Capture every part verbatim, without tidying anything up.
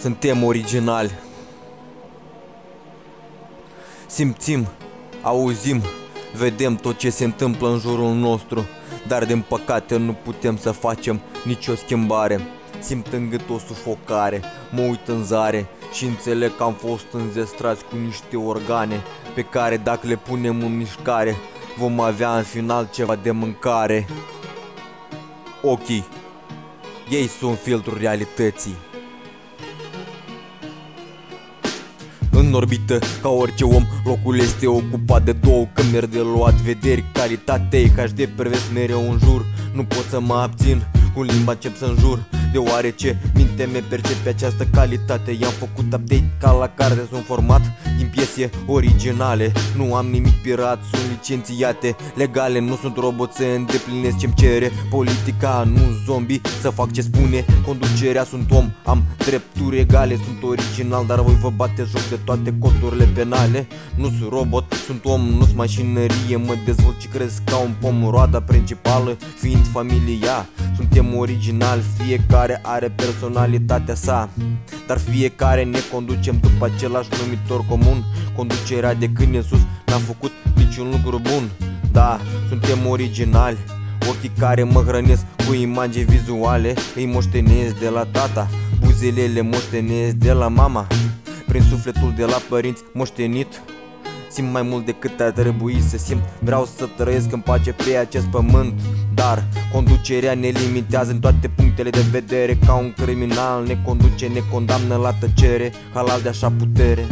Suntem originali. Simțim, auzim, vedem tot ce se întâmplă în jurul nostru, dar din păcate nu putem să facem nicio schimbare. Simt în gât o sufocare, mă uit în zare și înțeleg că am fost înzestrați cu niște organe pe care dacă le punem în mișcare vom avea în final ceva de mâncare. Ochii, ei sunt filtrul realității. În orbită, ca orice om, locul este ocupat de două câmeri de luat vederi. Calitatea e H D, privesc mereu în jur. Nu pot să mă abțin, cu limba încep să înjur, deoarece mintea mea percepe această calitate. I-am făcut update ca la carte, sunt format din piese originale. Nu am nimic pirat, sunt licențiate legale. Nu sunt robot să îndeplinesc ce-mi cere politica, nu zombie să fac ce spune conducerea. Sunt om, am drepturi egale, sunt original, dar voi vă bate joc de toate codurile penale. Nu sunt robot, sunt om, nu sunt mașinărie. Mă dezvolt și cresc ca un pom, roada principală fiind familia. Suntem originali, fiecare are personalitatea sa, dar fiecare ne conducem după același numitor comun. Conducerea de când în sus n-am făcut niciun lucru bun. Da, suntem originali. Ochii care mă hrănesc cu imagini vizuale îi moștenesc de la tata, buzele le moștenesc de la mama, prin sufletul de la părinți moștenit. Simt mai mult decât ar trebui să simt. Vreau să trăiesc în pace pe acest pământ, dar conducerea ne limitează în toate punctele de vedere. Ca un criminal ne conduce, ne condamnă la tăcere, halal de așa putere.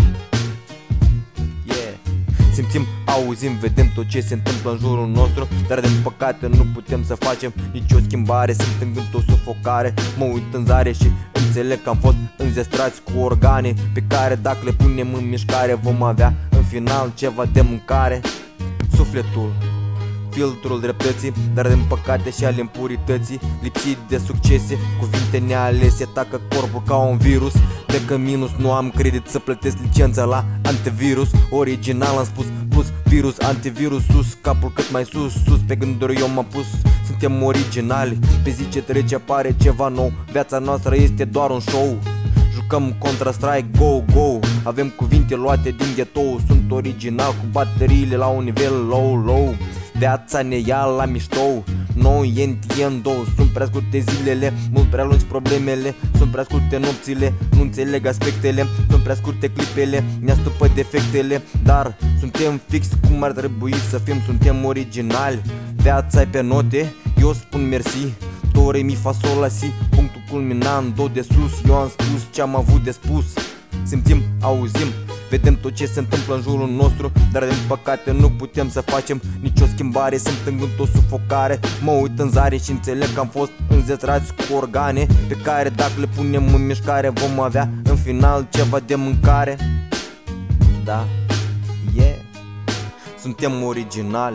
Yeah. Simțim, auzim, vedem tot ce se întâmplă în jurul nostru, dar din păcate nu putem să facem nicio schimbare. Simt în gând o sufocare, mă uit în zare și înțeleg că am fost înzestrați cu organe pe care dacă le punem în mișcare vom avea în final ceva de mâncare. Sufletul, filtrul dreptății, dar din păcate și al impurității, lipsit de succese, cuvinte nealese, tacă corpul ca un virus. De că minus nu am credit să plătesc licența la antivirus. Original am spus, plus virus, antivirus sus, capul cât mai sus, sus, pe gânduri eu m-am pus. Suntem originali, pe zi ce trece apare ceva nou. Viața noastră este doar un show, jucăm Counter-Strike, go, go. Avem cuvinte luate din ghetou. Sunt original cu bateriile la un nivel low, low. Viața ne ia la miștou, noi entiendo. Sunt prea scurte zilele, mult prea lungi problemele. Sunt prea scurte nopțile, nu înțeleg aspectele. Sunt prea scurte clipele, ne astupă defectele. Dar suntem fix cum ar trebui să fim, suntem originali. Viața e pe note, eu spun mersi. Do, re, mi, fa, sol, la, si, punctul culminant, do de sus. Eu am spus ce am avut de spus. Simțim, auzim, vedem tot ce se întâmplă în jurul nostru, dar din păcate nu putem să facem nicio schimbare. Simt în gând o sufocare, mă uit în zare și înțeleg că am fost înzestrați cu organe pe care dacă le punem în mișcare vom avea în final ceva de mâncare. Da, yeah. Suntem originali.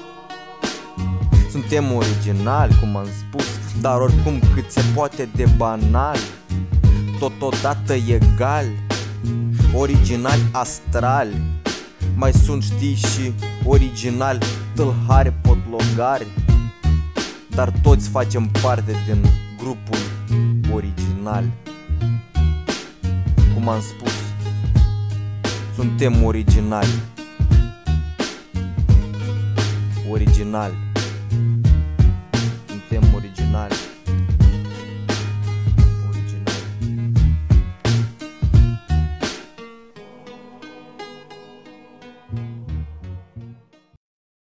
Suntem originali, cum am spus, dar oricum cât se poate de banal, totodată egali, originali astrali. Mai sunt, știi, și originali tâlhari, potlogari, dar toți facem parte din grupul original. Cum am spus, suntem originali. Originali.